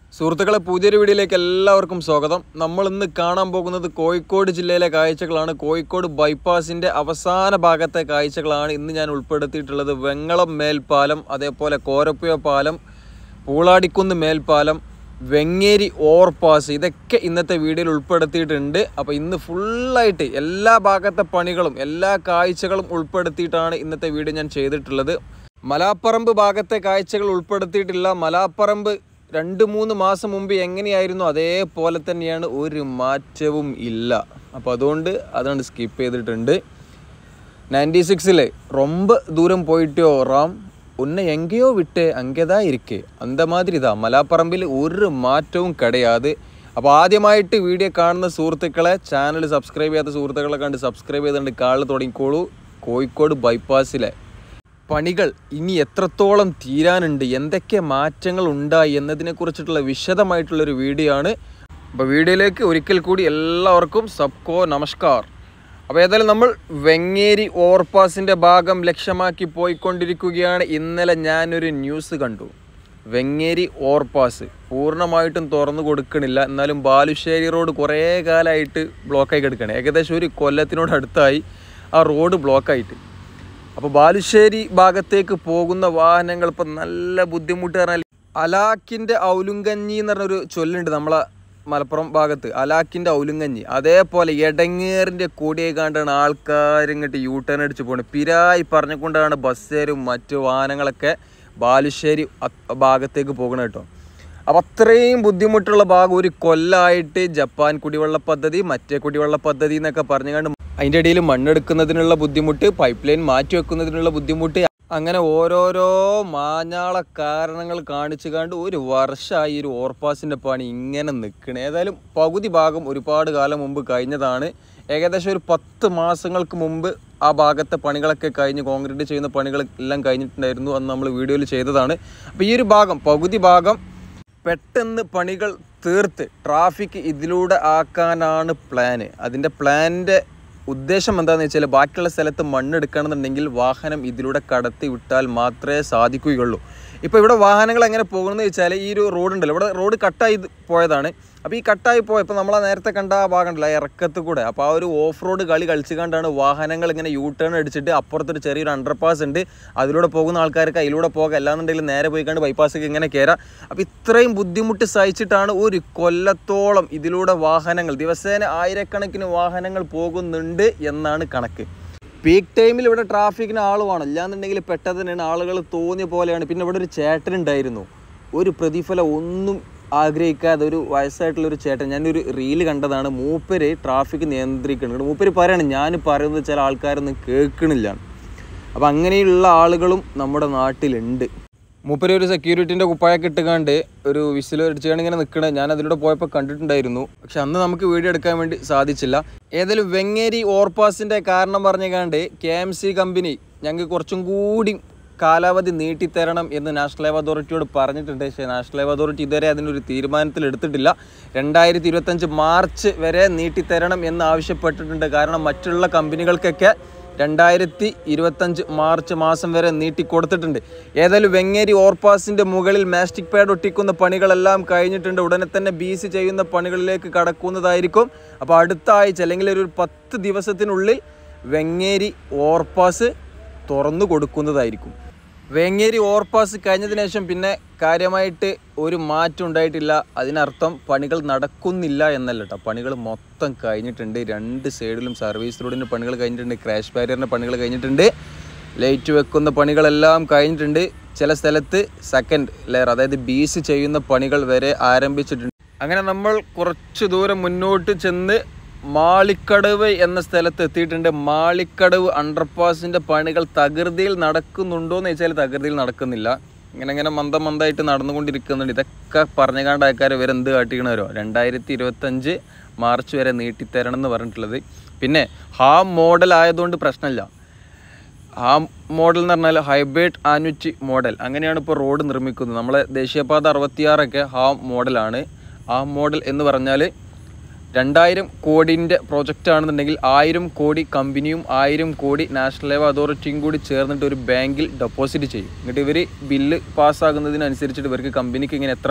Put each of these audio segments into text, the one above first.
സുഹൃത്തുക്കളെ, പുതിയൊരു വീഡിയോയിലേക്ക് എല്ലാവർക്കും സ്വാഗതം. നമ്മൾ ഇന്ന് കാണാൻ പോകുന്നത് കോഴിക്കോട് ജില്ലയിലെ കാഴ്ചകളാണ്. കോഴിക്കോട് ബൈപ്പാസിൻ്റെ അവസാന ഭാഗത്തെ കാഴ്ചകളാണ് ഇന്ന് ഞാൻ ഉൾപ്പെടുത്തിയിട്ടുള്ളത്. വെങ്ങളം മേൽപ്പാലം, അതേപോലെ കോരപ്പുഴ പാലം, പൂളാടിക്കുന്ന് മേൽപ്പാലം, വെങ്ങേരി ഓവർപാസ്, ഇതൊക്കെ ഇന്നത്തെ വീഡിയോയിൽ ഉൾപ്പെടുത്തിയിട്ടുണ്ട്. അപ്പോൾ ഇന്ന് ഫുള്ളായിട്ട് എല്ലാ ഭാഗത്തെ പണികളും എല്ലാ കാഴ്ചകളും ഉൾപ്പെടുത്തിയിട്ടാണ് ഇന്നത്തെ വീഡിയോ ഞാൻ ചെയ്തിട്ടുള്ളത്. മലാപ്പറമ്പ് ഭാഗത്തെ കാഴ്ചകൾ ഉൾപ്പെടുത്തിയിട്ടില്ല. മലാപ്പറമ്പ് 2-3 മാസം മുമ്പ് എങ്ങനെയായിരുന്നു അതേപോലെ തന്നെയാണ്, ഒരു മാറ്റവും ഇല്ല. അപ്പോൾ അതുകൊണ്ട് അതാണ് സ്കിപ്പ് ചെയ്തിട്ടുണ്ട്. 96 ரொம்ப ദൂരം പോയിട്ടോ റാം ഉന്നെ എങ്കയോ വിട്ട് അങ്കേതാ ഇരിക്കേ അന്ത മാതിരി ഇതാ മലാപ്പറമ്പിൽ ഒരു മാറ്റവും കിടയാതെ. അപ്പോൾ ആദ്യമായിട്ട് വീഡിയോ കാണുന്ന സുഹൃത്തുക്കളെ, ചാനൽ സബ്സ്ക്രൈബ് ചെയ്യാത്ത സുഹൃത്തുക്കളെ കണ്ട് സബ്സ്ക്രൈബ് ചെയ്തുകൊണ്ട് കാണൽ തുടങ്ങിക്കോളൂ. കോഴിക്കോട് ബൈപ്പാസിലെ പണികൾ ഇനി എത്രത്തോളം തീരാനുണ്ട്, എന്തൊക്കെ മാറ്റങ്ങൾ ഉണ്ടായി എന്നതിനെക്കുറിച്ചിട്ടുള്ള വിശദമായിട്ടുള്ളൊരു വീഡിയോ ആണ്. അപ്പോൾ വീഡിയോയിലേക്ക് ഒരിക്കൽ കൂടി എല്ലാവർക്കും സബ്കോ നമസ്കാർ. അപ്പോൾ ഏതായാലും നമ്മൾ വെങ്ങേരി ഓവർപാസിൻ്റെ ഭാഗം ലക്ഷ്യമാക്കി പോയിക്കൊണ്ടിരിക്കുകയാണ്. ഇന്നലെ ഞാനൊരു ന്യൂസ് കണ്ടു. വെങ്ങേരി ഓവർപാസ് പൂർണ്ണമായിട്ടും തുറന്നു കൊടുക്കണില്ല, എന്നാലും ബാലുശ്ശേരി റോഡ് കുറേ കാലമായിട്ട് ബ്ലോക്കായി കിടക്കുകയാണ്. ഏകദേശം ഒരു കൊല്ലത്തിനോട് അടുത്തായി ആ റോഡ് ബ്ലോക്കായിട്ട്. അപ്പോൾ ബാലുശ്ശേരി ഭാഗത്തേക്ക് പോകുന്ന വാഹനങ്ങൾ ഇപ്പം നല്ല ബുദ്ധിമുട്ട്. പറഞ്ഞാൽ അലാക്കിൻ്റെ ഔലുങ്കഞ്ഞി എന്ന് പറഞ്ഞൊരു ചൊല്ലുണ്ട് നമ്മളെ മലപ്പുറം ഭാഗത്ത്, അലാക്കിൻ്റെ ഔലുങ്കഞ്ഞി. അതേപോലെ എടങ്ങേറിൻ്റെ കൂടിയെ കണ്ടാണ് ആൾക്കാരിങ്ങോട്ട് യൂ ടേൺ അടിച്ച് പോകുന്നത്. പിരായി പറഞ്ഞുകൊണ്ടാണ് ബസ്സേരും മറ്റു വാഹനങ്ങളൊക്കെ ബാലുശ്ശേരി ഭാഗത്തേക്ക് പോകണം കേട്ടോ. അപ്പോൾ അത്രയും ബുദ്ധിമുട്ടുള്ള ഭാഗം ഒരു കൊല്ലമായിട്ട് ജപ്പാൻ കുടിവെള്ള പദ്ധതി, മറ്റേ കുടിവെള്ള പദ്ധതി എന്നൊക്കെ പറഞ്ഞുകൊണ്ട് അതിൻ്റെ ഇടയിൽ മണ്ണെടുക്കുന്നതിനുള്ള ബുദ്ധിമുട്ട്, പൈപ്പ് ലൈൻ മാറ്റി വെക്കുന്നതിനുള്ള ബുദ്ധിമുട്ട്, അങ്ങനെ ഓരോരോ മാഞ്ഞാള കാരണങ്ങൾ കാണിച്ചു കണ്ട് ഒരു വർഷമായി ഒരു ഓവർപാസിൻ്റെ പണി ഇങ്ങനെ നിൽക്കണേ. ഏതായാലും പകുതി ഭാഗം ഒരുപാട് കാലം മുമ്പ് കഴിഞ്ഞതാണ്. ഏകദേശം ഒരു 10 മാസങ്ങൾക്ക് മുമ്പ് ആ ഭാഗത്തെ പണികളൊക്കെ കഴിഞ്ഞ്, കോൺക്രീറ്റ് ചെയ്യുന്ന പണികളെല്ലാം കഴിഞ്ഞിട്ടുണ്ടായിരുന്നു. അന്ന് നമ്മൾ വീഡിയോയിൽ ചെയ്തതാണ്. അപ്പോൾ ഈ ഒരു ഭാഗം, പകുതി ഭാഗം പെട്ടെന്ന് പണികൾ തീർത്ത് ട്രാഫിക് ഇതിലൂടെ ആക്കാനാണ് പ്ലാന്. അതിൻ്റെ പ്ലാനിൻ്റെ ഉദ്ദേശം എന്താണെന്ന് വെച്ചാൽ, ബാക്കിയുള്ള സ്ഥലത്ത് മണ്ണെടുക്കണമെന്നുണ്ടെങ്കിൽ വാഹനം ഇതിലൂടെ കടത്തി വിട്ടാൽ മാത്രമേ സാധിക്കുകയുള്ളൂ. ഇപ്പോൾ ഇവിടെ വാഹനങ്ങൾ എങ്ങനെ പോകുന്നതെന്ന് വെച്ചാൽ, ഈ ഒരു റോഡ് ഉണ്ടല്ലോ, ഇവിടെ റോഡ് കട്ടായി പോയതാണ്. അപ്പോൾ ഈ കട്ടായി പോയപ്പോൾ നമ്മൾ നേരത്തെ കണ്ട ആ ഭാഗം ഉണ്ടല്ലോ, ഇറക്കത്ത് കൂടെ, അപ്പോൾ ആ ഒരു ഓഫ് റോഡ് കളി കളിച്ചുകൊണ്ടാണ് വാഹനങ്ങൾ ഇങ്ങനെ യൂ ടേൺ അടിച്ചിട്ട് അപ്പുറത്തൊരു ചെറിയൊരു അണ്ടർപാസ് ഉണ്ട്, അതിലൂടെ പോകുന്ന ആൾക്കാർക്ക് അതിലൂടെ പോകാം, അല്ലാന്നുണ്ടെങ്കിൽ നേരെ പോയിക്കാണ്ട് ബൈപ്പാസ് ഇങ്ങനെ കയറാം. അപ്പോൾ ഇത്രയും ബുദ്ധിമുട്ട് സഹിച്ചിട്ടാണ് ഒരു കൊല്ലത്തോളം ഇതിലൂടെ വാഹനങ്ങൾ, ദിവസേന ആയിരക്കണക്കിന് വാഹനങ്ങൾ പോകുന്നുണ്ട് എന്നാണ് കണക്ക്. പീക്ക് ടൈമിൽ ഇവിടെ ട്രാഫിക്കിന് ആൾ വേണം, ഇല്ലാന്നുണ്ടെങ്കിൽ പെട്ടെന്ന് തന്നെയാണ് ആളുകൾ തോന്നിയ പോലെയാണ്. പിന്നെ ഇവിടെ ഒരു ചേട്ടനുണ്ടായിരുന്നു, ഒരു പ്രതിഫലം ഒന്നും ആഗ്രഹിക്കാതെ, ഒരു വയസ്സായിട്ടുള്ളൊരു ചേട്ടൻ. ഞാനൊരു റീല് കണ്ടതാണ്. മൂപ്പര് ട്രാഫിക് നിയന്ത്രിക്കുന്നുണ്ട്. മൂപ്പര് പറയാണ്, ഞാൻ പറയുന്നത് ചില ആൾക്കാരൊന്നും കേൾക്കണില്ല. അപ്പം അങ്ങനെയുള്ള ആളുകളും നമ്മുടെ നാട്ടിലുണ്ട്. മൂപ്പര് ഒരു സെക്യൂരിറ്റിൻ്റെ കുപ്പായൊക്കെ ഇട്ടുകാണ്ട് ഒരു വിസിൽ അടിച്ചുകൊണ്ട് ഇങ്ങനെ നിൽക്കണേ ഞാൻ അതിലൂടെ പോയപ്പോൾ കണ്ടിട്ടുണ്ടായിരുന്നു. പക്ഷെ അന്ന് നമുക്ക് വീഡിയോ എടുക്കാൻ വേണ്ടി സാധിച്ചില്ല. ഏതായാലും വെങ്ങേരി ഓവർപാസിൻ്റെ കാരണം പറഞ്ഞുകാണ്ട് KMC കമ്പനി ഞങ്ങൾക്ക് കുറച്ചും കൂടി കാലാവധി നീട്ടിത്തരണം എന്ന് നാഷണൽ ഹൈവേ അതോറിറ്റിയോട് പറഞ്ഞിട്ടുണ്ട്. പക്ഷേ നാഷണൽ ഹൈവേ അതോറിറ്റി ഇതുവരെ അതിനൊരു തീരുമാനത്തിൽ എടുത്തിട്ടില്ല. 2025 മാർച്ച് വരെ നീട്ടിത്തരണം എന്ന് ആവശ്യപ്പെട്ടിട്ടുണ്ട്. കാരണം മറ്റുള്ള കമ്പനികൾക്കൊക്കെ 2025 മാർച്ച് മാസം വരെ നീട്ടിക്കൊടുത്തിട്ടുണ്ട്. ഏതായാലും വെങ്ങേരി ഓവർപാസിൻ്റെ മുകളിൽ മാസ്റ്റിക് പാഡ് ഒട്ടിക്കുന്ന പണികളെല്ലാം കഴിഞ്ഞിട്ടുണ്ട്. ഉടനെ തന്നെ BC ചെയ്യുന്ന പണികളിലേക്ക് കടക്കുന്നതായിരിക്കും. അപ്പോൾ അടുത്ത ആഴ്ച അല്ലെങ്കിൽ ഒരു 10 ദിവസത്തിനുള്ളിൽ വെങ്ങേരി ഓവർപാസ് തുറന്നു കൊടുക്കുന്നതായിരിക്കും. വെങ്ങേരി ഓവർപാസ് കഴിഞ്ഞതിന് ശേഷം പിന്നെ കാര്യമായിട്ട് ഒരു മാറ്റം ഉണ്ടായിട്ടില്ല. അതിനർത്ഥം പണികൾ നടക്കുന്നില്ല എന്നല്ല കേട്ടോ. പണികൾ മൊത്തം കഴിഞ്ഞിട്ടുണ്ട്. 2 സൈഡിലും സർവീസ് റോഡിൻ്റെ പണികൾ കഴിഞ്ഞിട്ടുണ്ട്, ക്രാഷ് ബാരിയറിൻ്റെ പണികൾ കഴിഞ്ഞിട്ടുണ്ട്, ലൈറ്റ് വെക്കുന്ന പണികളെല്ലാം കഴിഞ്ഞിട്ടുണ്ട്. ചില സ്ഥലത്ത് സെക്കൻഡ് ലെയർ, അതായത് BC ചെയ്യുന്ന പണികൾ വരെ ആരംഭിച്ചിട്ടുണ്ട്. അങ്ങനെ നമ്മൾ കുറച്ച് ദൂരം മുന്നോട്ട് ചെന്ന് മാളിക്കടവ് എന്ന സ്ഥലത്ത് എത്തിയിട്ടുണ്ട്. മാളിക്കടവ് അണ്ടർപാസിൻ്റെ പണികൾ തകൃതിയിൽ നടക്കുന്നുണ്ടോ എന്ന് വെച്ചാൽ തകൃതിയിൽ നടക്കുന്നില്ല. ഇങ്ങനെ മന്ദമായിട്ട് നടന്നുകൊണ്ടിരിക്കുന്നുണ്ട്. ഇതൊക്കെ പറഞ്ഞുകാണ്ട് ആൾക്കാർ ഇവർ എന്ത് കാട്ടിക്കണവരോ, 2025 മാർച്ച് വരെ നീട്ടിത്തരണം എന്ന് പറഞ്ഞിട്ടുള്ളത്. പിന്നെ ഹാം മോഡൽ ആയതുകൊണ്ട് പ്രശ്നമില്ല. ഹാം മോഡൽ എന്ന് പറഞ്ഞാൽ ഹൈബ്രിഡ് ആനുറ്റി മോഡൽ, അങ്ങനെയാണ് ഇപ്പോൾ റോഡ് നിർമ്മിക്കുന്നത്. നമ്മളെ ദേശീയപാത 66 ഹാം മോഡലാണ്. ഹാം മോഡൽ എന്ന് പറഞ്ഞാൽ 2000 കോടിൻ്റെ പ്രോജക്റ്റ് ആണെന്നുണ്ടെങ്കിൽ 1000 കോടി കമ്പനിയും 1000 കോടി നാഷണൽ ഹൈവേ അതോറിറ്റിയും കൂടി ചേർന്നിട്ട് ഒരു ബാങ്കിൽ ഡെപ്പോസിറ്റ് ചെയ്യും. എന്നിട്ട് ഇവർ ബില്ല് പാസ്സാകുന്നതിനനുസരിച്ചിട്ട് ഇവർക്ക് കമ്പനിക്ക് ഇങ്ങനെ എത്ര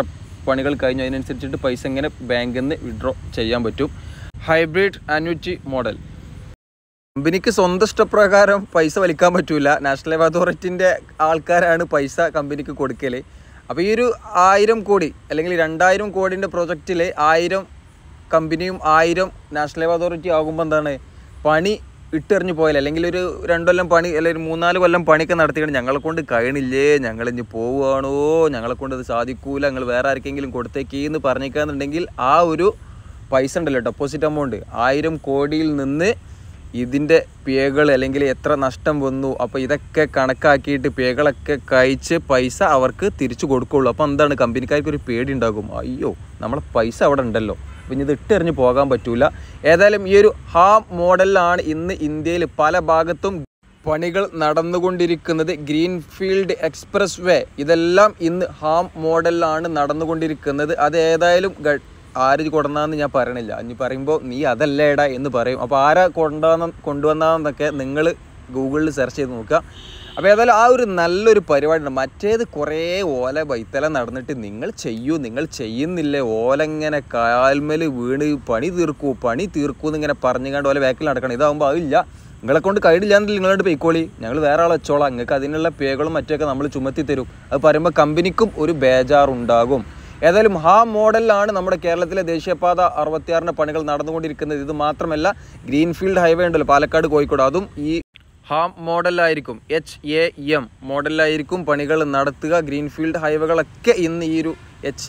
പണികൾ കഴിഞ്ഞു അതിനനുസരിച്ചിട്ട് പൈസ ഇങ്ങനെ ബാങ്കിൽ നിന്ന് വിഡ്രോ ചെയ്യാൻ പറ്റും. ഹൈബ്രിഡ് ആന്വിറ്റി മോഡൽ കമ്പനിക്ക് സ്വന്തം ഇഷ്ടപ്രകാരം പൈസ വലിക്കാൻ പറ്റൂല. നാഷണൽ ലെവൽ അതോറിറ്റിൻ്റെ ആൾക്കാരാണ് പൈസ കമ്പനിക്ക് കൊടുക്കൽ. അപ്പോൾ ഈ ഒരു 1000 കോടി അല്ലെങ്കിൽ 2000 കോടിൻ്റെ പ്രൊജക്റ്റിൽ 1000 കമ്പനിയും 1000 നാഷണൽ ലെവൽ അതോറിറ്റി ആകുമ്പോൾ എന്താണ് പണി ഇട്ടെറിഞ്ഞ് പോയാൽ അല്ലെങ്കിൽ ഒരു 2 കൊല്ലം പണി അല്ലെങ്കിൽ 3-4 കൊല്ലം പണിയൊക്കെ നടത്തിയിട്ട് ഞങ്ങളെ കൊണ്ട് കഴിയണില്ലേ, ഞങ്ങളിഞ്ഞ് പോവുകയാണോ, ഞങ്ങളെ കൊണ്ട് അത് സാധിക്കൂല, ഞങ്ങൾ വേറെ ആർക്കെങ്കിലും കൊടുത്തേക്കെന്ന് പറഞ്ഞേക്കാന്നുണ്ടെങ്കിൽ ആ ഒരു പൈസ ഉണ്ടല്ലോ ഡെപ്പോസിറ്റ് എമൗണ്ട് 1000 കോടിയിൽ നിന്ന് ഇതിൻ്റെ പേകൾ അല്ലെങ്കിൽ എത്ര നഷ്ടം വന്നു അപ്പോൾ ഇതൊക്കെ കണക്കാക്കിയിട്ട് പേകളൊക്കെ കഴിച്ച് പൈസ അവർക്ക് തിരിച്ചു കൊടുക്കുകയുള്ളൂ. അപ്പോൾ എന്താണ് കമ്പനിക്കാർക്ക് ഒരു പേടി ഉണ്ടാകും, അയ്യോ നമ്മളെ പൈസ അവിടെ ഉണ്ടല്ലോ, പിന്നെ ഇത് ഇട്ടെറിഞ്ഞ് പോകാൻ പറ്റൂല. ഏതായാലും ഈ ഒരു ഹാം മോഡലിലാണ് ഇന്ന് ഇന്ത്യയിൽ പല ഭാഗത്തും പണികൾ നടന്നുകൊണ്ടിരിക്കുന്നത്. ഗ്രീൻഫീൽഡ് എക്സ്പ്രസ് വേ ഇതെല്ലാം ഇന്ന് ഹാം മോഡലിലാണ് നടന്നുകൊണ്ടിരിക്കുന്നത്. അത് ഏതായാലും ആര് കൊണ്ടുവന്നാന്ന് ഞാൻ പറയണില്ല. ഇനി പറയുമ്പോൾ നീ അതല്ലേടാ എന്ന് പറയും. അപ്പോൾ ആരാ കൊണ്ടുവന്നാന്നൊക്കെ നിങ്ങൾ ഗൂഗിളിൽ സെർച്ച് ചെയ്ത് നോക്കുക. അപ്പോൾ ഏതായാലും ആ ഒരു നല്ലൊരു പരിപാടിയുണ്ട്. മറ്റേത് കുറേ ഓല വൈത്തല നടന്നിട്ട് നിങ്ങൾ ചെയ്യുന്നില്ലേ, ഓല ഇങ്ങനെ കാൽമേൽ വീണ് പണി തീർക്കൂ എന്നിങ്ങനെ പറഞ്ഞുകൊണ്ട് ഓല ബാക്കിൽ നടക്കണം. ഇതാകുമ്പോൾ അതില്ല, നിങ്ങളെ കൊണ്ട് കഴിയില്ല എന്നുണ്ടെങ്കിൽ നിങ്ങളോട് പോയിക്കോളി, ഞങ്ങൾ വേറെ ആളെ വെച്ചോളാം, നിങ്ങൾക്ക് അതിനുള്ള പേകളും മറ്റൊക്കെ നമ്മൾ ചുമത്തി തരും. അത് പറയുമ്പോൾ കമ്പനിക്കും ഒരു ബേജാറുണ്ടാകും. ഏതായാലും ഹാം മോഡലിലാണ് നമ്മുടെ കേരളത്തിലെ ദേശീയപാത 66 പണികൾ നടന്നുകൊണ്ടിരിക്കുന്നത്. ഇത് മാത്രമല്ല ഗ്രീൻഫീൽഡ് ഹൈവേ ഉണ്ടല്ലോ പാലക്കാട് കോഴിക്കോട്, അതും ഈ ഹാം മോഡലായിരിക്കും, HAM മോഡലിലായിരിക്കും പണികൾ നടത്തുക. ഗ്രീൻഫീൽഡ് ഹൈവേകളൊക്കെ ഇന്ന് ഈ ഒരു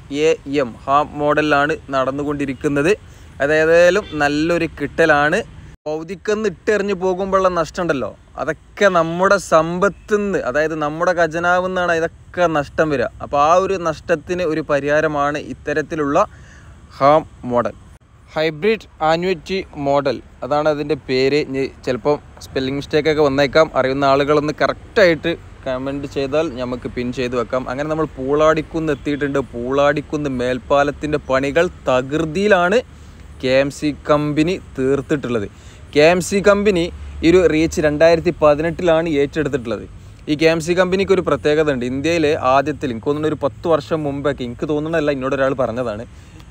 HAM ഹാം മോഡലിലാണ് നടന്നുകൊണ്ടിരിക്കുന്നത്. അതേതായാലും നല്ലൊരു കിട്ടലാണ്. ഭൗതിക്കെന്ന് ഇട്ടെറിഞ്ഞ് പോകുമ്പോഴുള്ള നഷ്ടം ഉണ്ടല്ലോ, അതൊക്കെ നമ്മുടെ സമ്പത്തിൽ നിന്ന്, അതായത് നമ്മുടെ ഖജനാവിൽ നിന്നാണ് ഇതൊക്കെ നഷ്ടം വരിക. അപ്പോൾ ആ ഒരു നഷ്ടത്തിന് ഒരു പരിഹാരമാണ് ഇത്തരത്തിലുള്ള HAM model. Hybrid annuity model അതാണ് അതിൻ്റെ പേര്. ചിലപ്പോൾ സ്പെല്ലിംഗ് മിസ്റ്റേക്കൊക്കെ വന്നേക്കാം. അറിയുന്ന ആളുകളൊന്ന് കറക്റ്റായിട്ട് കമൻറ്റ് ചെയ്താൽ നമുക്ക് പിൻ ചെയ്ത് വെക്കാം. അങ്ങനെ നമ്മൾ പൂളാടിക്കുന്ന് എത്തിയിട്ടുണ്ട്. പൂളാടിക്കുന്ന് മേൽപ്പാലത്തിൻ്റെ പണികൾ തകൃതിയിലാണ് KMC കമ്പനി തീർത്തിട്ടുള്ളത്. KMC കമ്പനി ഈ ഒരു റീച്ച് 2018 ഏറ്റെടുത്തിട്ടുള്ളത്. ഈ KMC കമ്പനിക്ക് ഒരു പ്രത്യേകത ഉണ്ട്. ഇന്ത്യയിലെ ആദ്യത്തിൽ എനിക്ക് തോന്നുന്ന ഒരു 10 വർഷം മുമ്പൊക്കെ, എനിക്ക് തോന്നുന്നതല്ല എന്നോടൊരാൾ പറഞ്ഞതാണ്,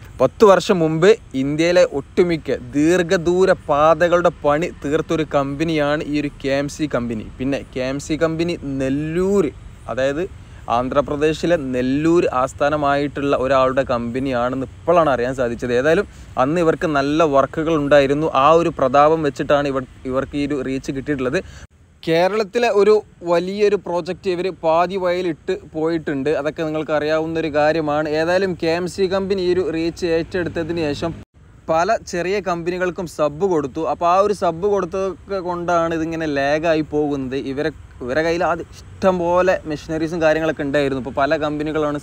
10 വർഷം മുമ്പ് ഇന്ത്യയിലെ ഒട്ടുമിക്ക ദീർഘദൂര പാതകളുടെ പണി തീർത്തൊരു കമ്പനിയാണ് ഈ ഒരു KMC കമ്പനി. പിന്നെ KMC കമ്പനി നെല്ലൂർ, അതായത് ആന്ധ്രാപ്രദേശിലെ നെല്ലൂർ ആസ്ഥാനമായിട്ടുള്ള ഒരാളുടെ കമ്പനിയാണെന്ന് ഇപ്പോഴാണ് അറിയാൻ സാധിച്ചത്. ഏതായാലും അന്ന് ഇവർക്ക് നല്ല വർക്കുകൾ ഉണ്ടായിരുന്നു. ആ ഒരു പ്രതാപം വെച്ചിട്ടാണ് ഇവർക്ക് ഈ ഒരു റീച്ച് കിട്ടിയിട്ടുള്ളത്. കേരളത്തിലെ ഒരു വലിയൊരു പ്രോജക്റ്റ് ഇവർ പാതി വയലിട്ട് പോയിട്ടുണ്ട്. അതൊക്കെ നിങ്ങൾക്ക് അറിയാവുന്നൊരു കാര്യമാണ്. ഏതായാലും KMC കമ്പനി ഈ ഒരു റീച്ച് ഏറ്റെടുത്തതിന് ശേഷം പല ചെറിയ കമ്പനികൾക്കും സബ് കൊടുത്തു. അപ്പോൾ ആ ഒരു സബ് കൊടുത്തതൊക്കെ കൊണ്ടാണ് ഇതിങ്ങനെ ലാഗായി പോകുന്നത്. ഇവരെ കയ്യിൽ അത് ഇഷ്ടം പോലെ മെഷീനറീസും കാര്യങ്ങളൊക്കെ ഉണ്ടായിരുന്നു. ഇപ്പോൾ പല കമ്പനികളാണ്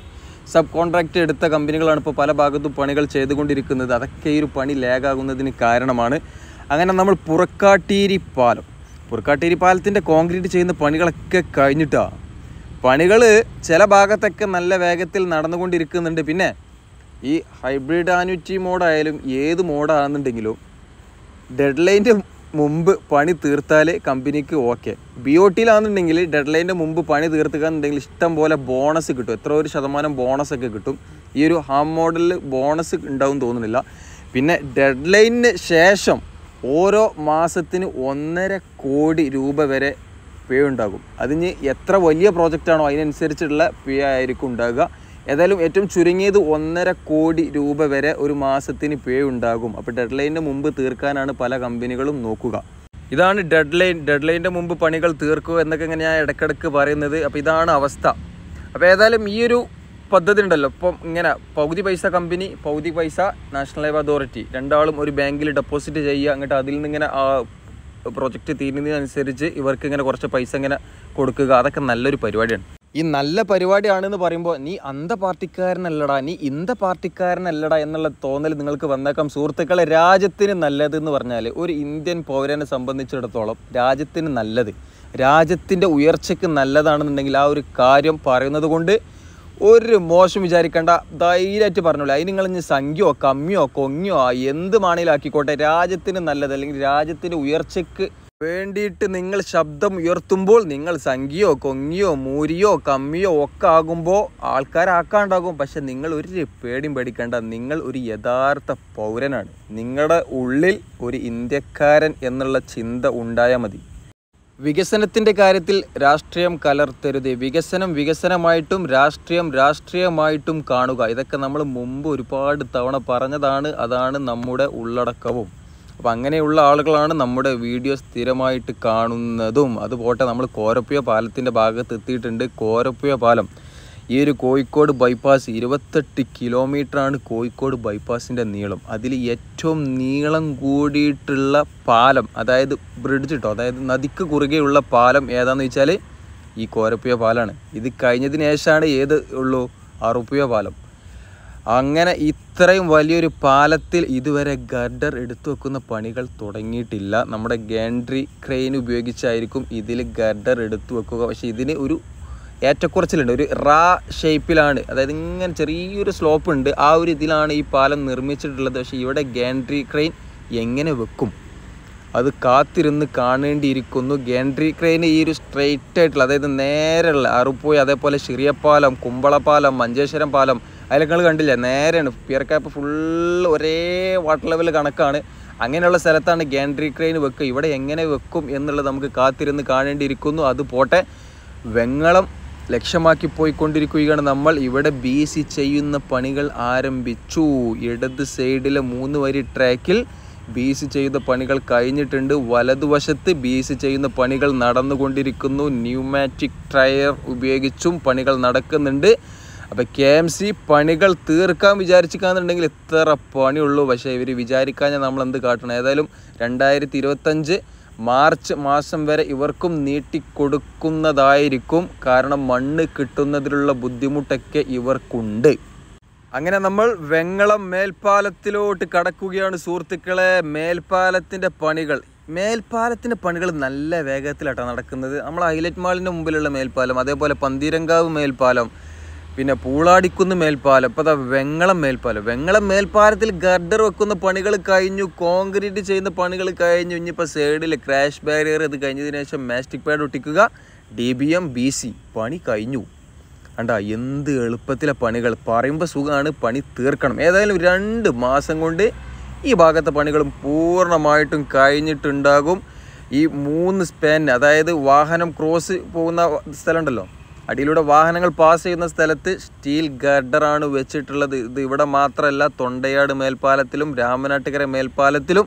സബ് കോൺട്രാക്റ്റ് എടുത്ത കമ്പനികളാണ് ഇപ്പോൾ പല ഭാഗത്തും പണികൾ ചെയ്തുകൊണ്ടിരിക്കുന്നത്. അതൊക്കെ ഈ ഒരു പണി ലാഗാകുന്നതിന് കാരണമാണ്. അങ്ങനെ നമ്മൾ പുറക്കാട്ടീരി പാലത്തിൻ്റെ കോൺക്രീറ്റ് ചെയ്യുന്ന പണികളൊക്കെ കഴിഞ്ഞിട്ടാണ്. പണികൾ ചില ഭാഗത്തൊക്കെ നല്ല വേഗത്തിൽ നടന്നുകൊണ്ടിരിക്കുന്നുണ്ട്. പിന്നെ ഈ ഹൈബ്രിഡ് ആന്വിറ്റി മോഡായാലും ഏത് മോഡാണെന്നുണ്ടെങ്കിലും ഡെഡ് ലൈൻ്റെ മുമ്പ് പണി തീർത്താൽ കമ്പനിക്ക് ഓക്കെ. BOTയിലാണെന്നുണ്ടെങ്കിൽ ഡെഡ് ലൈൻ്റെ മുമ്പ് പണി തീർത്തുകയെന്നുണ്ടെങ്കിൽ ഇഷ്ടം പോലെ ബോണസ് കിട്ടും. എത്ര ഒരു ശതമാനം ബോണസൊക്കെ കിട്ടും. ഈ ഒരു ഹാം മോഡലിൽ ബോണസ് ഉണ്ടാവും തോന്നുന്നില്ല. പിന്നെ ഡെഡ് ലൈനിന് ശേഷം ഓരോ മാസത്തിന് 1.5 കോടി രൂപ വരെ പേ ഉണ്ടാകും. അതിന് എത്ര വലിയ പ്രോജക്റ്റാണോ അതിനനുസരിച്ചുള്ള പേ ആയിരിക്കും ഉണ്ടാകുക. ഏതായാലും ഏറ്റവും ചുരുങ്ങിയത് 1.5 കോടി രൂപ വരെ ഒരു മാസത്തിന് പേ ഉണ്ടാകും. അപ്പോൾ ഡെഡ് ലൈനിൻ്റെ മുമ്പ് തീർക്കാനാണ് പല കമ്പനികളും നോക്കുക. ഇതാണ് ഡെഡ് ലൈനിൻ്റെ മുമ്പ് പണികൾ തീർക്കുക എന്നൊക്കെ ഇങ്ങനെ ഞാൻ ഇടയ്ക്കിടയ്ക്ക് പറയുന്നത്. അപ്പോൾ ഇതാണ് അവസ്ഥ. അപ്പോൾ ഏതായാലും ഈ ഒരു പദ്ധതി ഉണ്ടല്ലോ, ഇപ്പം ഇങ്ങനെ പകുതി പൈസ കമ്പനി, പകുതി പൈസ നാഷണൽ ഹൈവേ അതോറിറ്റി, രണ്ടാളും ഒരു ബാങ്കിൽ ഡെപ്പോസിറ്റ് ചെയ്യുക. എന്നിട്ട് അതിൽ നിന്ന് ഇങ്ങനെ പ്രോജക്റ്റ് തീരുന്നതിനനുസരിച്ച് ഇവർക്ക് ഇങ്ങനെ കുറച്ച് പൈസ ഇങ്ങനെ കൊടുക്കുക. അതൊക്കെ നല്ലൊരു പരിപാടിയാണ്. ഈ നല്ല പരിപാടിയാണെന്ന് പറയുമ്പോൾ നീ അന്ത പാർട്ടിക്കാരനല്ലടാ, നീ ഇന്ത പാർട്ടിക്കാരനല്ലടാ എന്നുള്ള തോന്നൽ നിങ്ങൾക്ക് വന്നേക്കാം. സുഹൃത്തുക്കളെ, രാജ്യത്തിന് നല്ലതെന്ന് പറഞ്ഞാൽ ഒരു ഇന്ത്യൻ പൗരനെ സംബന്ധിച്ചിടത്തോളം രാജ്യത്തിന് നല്ലത്, രാജ്യത്തിൻ്റെ ഉയർച്ചയ്ക്ക് നല്ലതാണെന്നുണ്ടെങ്കിൽ ആ ഒരു കാര്യം പറയുന്നത് കൊണ്ട് ഒരു മോശം വിചാരിക്കേണ്ട, ധൈര്യമായിട്ട് പറഞ്ഞോളൂ. അതിന് നിങ്ങൾ ഇനി സംഖ്യയോ കമ്മിയോ കൊങ്ങിയോ എന്ത് മാണിയിലാക്കിക്കോട്ടെ, രാജ്യത്തിന് നല്ലത് അല്ലെങ്കിൽ രാജ്യത്തിൻ്റെ ഉയർച്ചയ്ക്ക് വേണ്ടിയിട്ട് നിങ്ങൾ ശബ്ദം ഉയർത്തുമ്പോൾ നിങ്ങൾ സംഖ്യയോ കൊങ്ങിയോ മൂരിയോ കമ്മിയോ ഒക്കെ ആകുമ്പോൾ ആൾക്കാരാക്കാണ്ടാകും. പക്ഷെ നിങ്ങൾ ഒരു പേടിയും പേടിക്കേണ്ട. നിങ്ങൾ ഒരു യഥാർത്ഥ പൗരനാണ്. നിങ്ങളുടെ ഉള്ളിൽ ഒരു ഇന്ത്യക്കാരൻ എന്നുള്ള ചിന്ത ഉണ്ടായാൽ മതി. വികസനത്തിൻ്റെ കാര്യത്തിൽ രാഷ്ട്രീയം കലർത്തരുത്. വികസനം വികസനമായിട്ടും രാഷ്ട്രീയം രാഷ്ട്രീയമായിട്ടും കാണുക. ഇതൊക്കെ നമ്മൾ മുമ്പ് ഒരുപാട് തവണ പറഞ്ഞതാണ്. അതാണ് നമ്മുടെ ഉള്ളടക്കവും. അപ്പോൾ അങ്ങനെയുള്ള ആളുകളാണ് നമ്മുടെ വീഡിയോ സ്ഥിരമായിട്ട് കാണുന്നതും. അതുപോട്ടെ, നമ്മൾ കോരപ്പുഴ പാലത്തിൻ്റെ ഭാഗത്ത് എത്തിയിട്ടുണ്ട്. കോരപ്പുഴ പാലം ഈ ഒരു കോഴിക്കോട് ബൈപ്പാസ് 28 കിലോമീറ്ററാണ് കോഴിക്കോട് ബൈപ്പാസിൻ്റെ നീളം. അതിൽ ഏറ്റവും നീളം കൂടിയിട്ടുള്ള പാലം, അതായത് ബ്രിഡ്ജ് കേട്ടോ, അതായത് നദിക്ക് കുറുകെയുള്ള പാലം ഏതാണെന്ന് വെച്ചാൽ ഈ കോരപ്പുഴ പാലമാണ്. ഇത് കഴിഞ്ഞതിന് ശേഷമാണ് ഏത് ഉള്ളൂ, അറുപ്പുഴ പാലം. അങ്ങനെ ഇത്രയും വലിയൊരു പാലത്തിൽ ഇതുവരെ ഗർഡർ എടുത്തു വെക്കുന്ന പണികൾ തുടങ്ങിയിട്ടില്ല. നമ്മുടെ ഗാൻട്രി ക്രെയിൻ ഉപയോഗിച്ചായിരിക്കും ഇതിൽ ഗർഡർ എടുത്തു വെക്കുക. പക്ഷേ ഇതിന് ഒരു ഏറ്റക്കുറച്ചിലുണ്ട്. ഒരു ഷേപ്പിലാണ്, അതായത് ഇങ്ങനെ ചെറിയൊരു സ്ലോപ്പ് ഉണ്ട്. ആ ഒരു ഇതിലാണ് ഈ പാലം നിർമ്മിച്ചിട്ടുള്ളത്. പക്ഷേ ഇവിടെ ഗാൻട്രി ക്രെയിൻ എങ്ങനെ വെക്കും അത് കാത്തിരുന്ന് കാണേണ്ടിയിരിക്കുന്നു. ഗാൻട്രി ക്രെയിൻ ഈ ഒരു സ്ട്രെയിറ്റ് ആയിട്ടുള്ള, അതായത് നേരെയുള്ള അറുപ്പുഴ, അതേപോലെ ശിറിയപ്പാലം, കുമ്പളപ്പാലം, മഞ്ചേശ്വരം പാലം, അതിലൊക്കെ നിങ്ങൾ കണ്ടില്ലേ, നേരെയാണ്. പിയർക്കാപ്പ് ഫുള്ള് ഒരേ വാട്ടർ ലെവൽ കണക്കാണ്. അങ്ങനെയുള്ള സ്ഥലത്താണ് ഗാൻട്രി ക്രെയിൻ വെക്കുക. ഇവിടെ എങ്ങനെ വെക്കും എന്നുള്ളത് നമുക്ക് കാത്തിരുന്ന് കാണേണ്ടിയിരിക്കുന്നു. അത് പോട്ടെ, വെങ്ങളം ലക്ഷ്യമാക്കി പോയിക്കൊണ്ടിരിക്കുകയാണ് നമ്മൾ. ഇവിടെ BC ചെയ്യുന്ന പണികൾ ആരംഭിച്ചു. ഇടത് സൈഡിലെ 3 വരി ട്രാക്കിൽ BC ചെയ്ത പണികൾ കഴിഞ്ഞിട്ടുണ്ട്. വലതുവശത്ത് BC ചെയ്യുന്ന പണികൾ നടന്നുകൊണ്ടിരിക്കുന്നു. ന്യൂമാറ്റിക് ടയർ ഉപയോഗിച്ചും പണികൾ നടക്കുന്നുണ്ട്. അപ്പോൾ KMC പണികൾ തീർക്കാൻ വിചാരിച്ചിക്കാന്നുണ്ടെങ്കിൽ ഇത്ര പണിയുള്ളൂ. പക്ഷേ ഇവർ വിചാരിക്കാൻ നമ്മൾ എന്ത് കാട്ടണം? ഏതായാലും 2025 മാർച്ച് മാസം വരെ ഇവർക്കും നീട്ടിക്കൊടുക്കുന്നതായിരിക്കും. കാരണം മണ്ണ് കിട്ടുന്നതിലുള്ള ബുദ്ധിമുട്ടൊക്കെ ഇവർക്കുണ്ട്. അങ്ങനെ നമ്മൾ വെങ്ങളം മേൽപ്പാലത്തിലോട്ട് കടക്കുകയാണ് സുഹൃത്തുക്കളെ. മേൽപ്പാലത്തിൻ്റെ പണികൾ നല്ല വേഗത്തിലായിട്ടാണ് നടക്കുന്നത്. നമ്മൾ ഹൈലൈറ്റ് മാളിൻ്റെ മുമ്പിലുള്ള മേൽപ്പാലം, അതേപോലെ പന്തീരങ്കാവ് മേൽപ്പാലം, പിന്നെ പൂളാടിക്കുന്ന് മേൽപ്പാലം, ഇപ്പോൾ വെങ്ങളം മേൽപ്പാലത്തിൽ ഗർഡർ വെക്കുന്ന പണികൾ കഴിഞ്ഞു. കോൺക്രീറ്റ് ചെയ്യുന്ന പണികൾ കഴിഞ്ഞു. ഇനിയിപ്പോൾ സൈഡിൽ ക്രാഷ് ബാരിയർ ഇത് കഴിഞ്ഞതിന് ശേഷം മാസ്റ്റിക് പാഡ് ഒട്ടിക്കുക, DBM BC പണി കഴിഞ്ഞു. കണ്ടാ എന്ത് എളുപ്പത്തിലെ പണികൾ. പറയുമ്പോൾ സുഖമാണ്, പണി തീർക്കണം. ഏതായാലും 2 മാസം കൊണ്ട് ഈ ഭാഗത്തെ പണികളും പൂർണ്ണമായിട്ടും കഴിഞ്ഞിട്ടുണ്ടാകും. ഈ 3 സ്പാൻ, അതായത് വാഹനം ക്രോസ് പോകുന്ന സ്ഥലം ഉണ്ടല്ലോ, അടിയിലൂടെ വാഹനങ്ങൾ പാസ് ചെയ്യുന്ന സ്ഥലത്ത് സ്റ്റീൽ ഗർഡറാണ് വെച്ചിട്ടുള്ളത്. ഇത് ഇവിടെ മാത്രമല്ല, തൊണ്ടയാട് മേൽപ്പാലത്തിലും രാമനാട്ടുകര മേൽപ്പാലത്തിലും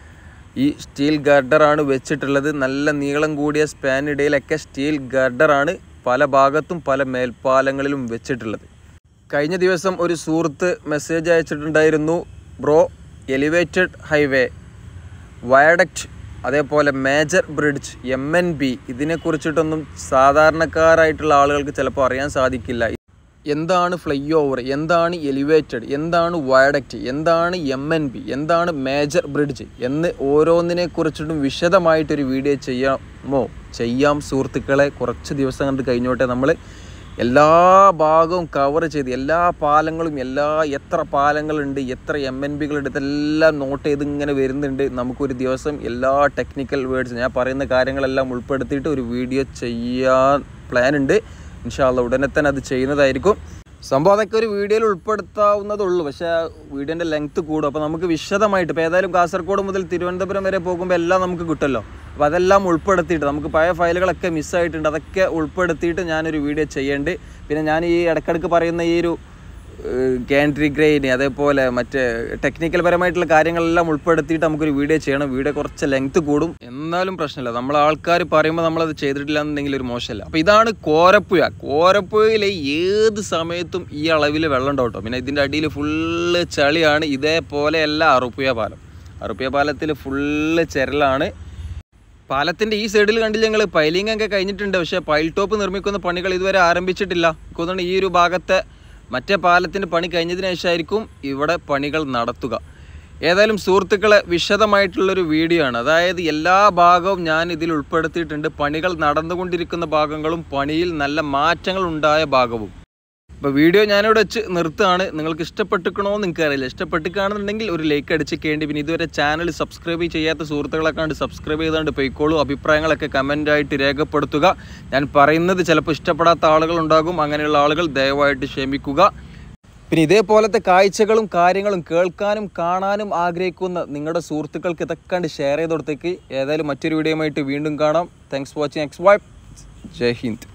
ഈ സ്റ്റീൽ ഗർഡറാണ് വെച്ചിട്ടുള്ളത്. നല്ല നീളം കൂടിയ സ്പാനിടയിലൊക്കെ സ്റ്റീൽ ഗർഡറാണ് പല ഭാഗത്തും പല മേൽപ്പാലങ്ങളിലും വെച്ചിട്ടുള്ളത്. കഴിഞ്ഞ ദിവസം ഒരു സുഹൃത്ത് മെസ്സേജ് അയച്ചിട്ടുണ്ടായിരുന്നു, ബ്രോ എലിവേറ്റഡ് ഹൈവേ, വയഡക്റ്റ്, അതേപോലെ മേജർ ബ്രിഡ്ജ്, MNB ഇതിനെക്കുറിച്ചിട്ടൊന്നും സാധാരണക്കാരായിട്ടുള്ള ആളുകൾക്ക് ചിലപ്പോൾ അറിയാൻ സാധിക്കില്ല. എന്താണ് ഫ്ലൈ ഓവർ, എന്താണ് എലിവേറ്റഡ്, എന്താണ് വയഡക്റ്റ്, എന്താണ് MNB, എന്താണ് മേജർ ബ്രിഡ്ജ് എന്ന് ഓരോന്നിനെക്കുറിച്ചിട്ടും വിശദമായിട്ടൊരു വീഡിയോ ചെയ്യാം സുഹൃത്തുക്കളെ. കുറച്ച് ദിവസം കണ്ട് കഴിഞ്ഞോട്ടെ. നമ്മൾ എല്ലാ ഭാഗവും കവർ ചെയ്ത് എല്ലാ പാലങ്ങളും എത്ര പാലങ്ങളുണ്ട്, എത്ര MNBകളുണ്ട്, ഇതെല്ലാം നോട്ട് ചെയ്ത് ഇങ്ങനെ വരുന്നുണ്ട്. നമുക്കൊരു ദിവസം എല്ലാ ടെക്നിക്കൽ വേർഡ്സ് ഞാൻ പറയുന്ന കാര്യങ്ങളെല്ലാം ഉൾപ്പെടുത്തിയിട്ട് ഒരു വീഡിയോ ചെയ്യാൻ പ്ലാൻ ഉണ്ട്. ഇൻഷാ അല്ലാഹ് ഉടനെ തന്നെ അത് ചെയ്യുന്നതായിരിക്കും. സംഭവം അതൊക്കെ ഒരു വീഡിയോയിൽ ഉൾപ്പെടുത്താവുന്നതുള്ളൂ. പക്ഷേ ആ വീഡിയോൻ്റെ ലെങ്ത്ത് കൂടും. അപ്പോൾ നമുക്ക് വിശദമായിട്ട്, ഇപ്പോൾ ഏതായാലും കാസർഗോഡ് മുതൽ തിരുവനന്തപുരം വരെ പോകുമ്പോൾ എല്ലാം നമുക്ക് കിട്ടുമല്ലോ. അപ്പോൾ അതെല്ലാം ഉൾപ്പെടുത്തിയിട്ട്, നമുക്ക് പഴയ ഫയലുകളൊക്കെ മിസ്സായിട്ടുണ്ട്, അതൊക്കെ ഉൾപ്പെടുത്തിയിട്ട് ഞാനൊരു വീഡിയോ ചെയ്യേണ്ടത്. പിന്നെ ഞാൻ ഈ ഇടയ്ക്കിടയ്ക്ക് പറയുന്ന ഈ ഒരു ഗാൻട്രി ക്രെയിൻ, അതേപോലെ മറ്റേ ടെക്നിക്കൽ പരമായിട്ടുള്ള കാര്യങ്ങളെല്ലാം ഉൾപ്പെടുത്തിയിട്ട് നമുക്കൊരു വീഡിയോ ചെയ്യണം. വീഡിയോ കുറച്ച് ലെങ്ത്ത് കൂടും, എന്നാലും പ്രശ്നമില്ല. നമ്മൾ ആൾക്കാർ പറയുമ്പോൾ നമ്മളത് ചെയ്തിട്ടില്ല എന്നുണ്ടെങ്കിൽ ഒരു മോശമല്ല. അപ്പോൾ ഇതാണ് കോരപ്പുഴയിൽ ഏത് സമയത്തും ഈ അളവിൽ വെള്ളം ഉണ്ടാവും കേട്ടോ. പിന്നെ ഇതിൻ്റെ അടിയിൽ ഫുള്ള് ചളിയാണ്. ഇതേപോലെയല്ല അറുപ്പുഴ പാലത്തിൽ ഫുള്ള് ചരലാണ്. പാലത്തിൻ്റെ ഈ സൈഡിൽ കണ്ടില്ല ഞങ്ങൾ, പൈലിംഗ് ഒക്കെ കഴിഞ്ഞിട്ടുണ്ട്. പക്ഷേ പൈൽ ടോപ്പ് നിർമ്മിക്കുന്ന പണികൾ ഇതുവരെ ആരംഭിച്ചിട്ടില്ല. അതുകൊണ്ട് ഈ ഒരു ഭാഗത്തെ മറ്റേ പാലത്തിൻ്റെ പണി കഴിഞ്ഞതിന് ശേഷമായിരിക്കും ഇവിടെ പണികൾ നടത്തുക. ഏതായാലും സുഹൃത്തുക്കളെ, വിശദമായിട്ടുള്ളൊരു വീഡിയോ ആണ്. അതായത് എല്ലാ ഭാഗവും ഞാൻ ഇതിൽ ഉൾപ്പെടുത്തിയിട്ടുണ്ട്. പണികൾ നടന്നുകൊണ്ടിരിക്കുന്ന ഭാഗങ്ങളും പണിയിൽ നല്ല മാറ്റങ്ങൾ ഉണ്ടായ ഭാഗവും. അപ്പോൾ വീഡിയോ ഞാനിവിടെ വെച്ച് നിർത്തുകയാണ്. നിങ്ങൾക്ക് ഇഷ്ടപ്പെട്ടിക്കണോ എന്ന് എനിക്കറിയില്ല. ഇഷ്ടപ്പെട്ടിക്കുകയാണെന്നുണ്ടെങ്കിൽ ഒരു ലൈക്ക് അടിച്ചേക്കേണ്ടി. പിന്നെ ഇതുവരെ ചാനൽ സബ്സ്ക്രൈബ് ചെയ്യാത്ത സുഹൃത്തുക്കളൊക്കെ ഉണ്ട്, സബ്സ്ക്രൈബ് ചെയ്തുകൊണ്ട് പോയിക്കോളൂ. അഭിപ്രായങ്ങളൊക്കെ കമൻ്റായിട്ട് രേഖപ്പെടുത്തുക. ഞാൻ പറയുന്നത് ചിലപ്പോൾ ഇഷ്ടപ്പെടാത്ത ആളുകളുണ്ടാകും. അങ്ങനെയുള്ള ആളുകൾ ദയവായിട്ട് ക്ഷമിക്കുക. പിന്നെ ഇതേപോലത്തെ കാഴ്ചകളും കാര്യങ്ങളും കേൾക്കാനും കാണാനും ആഗ്രഹിക്കുന്ന നിങ്ങളുടെ സുഹൃത്തുക്കൾക്ക് ഇതൊക്കെ കണ്ട് ഷെയർ ചെയ്ത് കൊടുത്തേക്ക്. ഏതായാലും മറ്റൊരു വീഡിയോയുമായിട്ട് വീണ്ടും കാണാം. Thanks for watching. Jai Hind.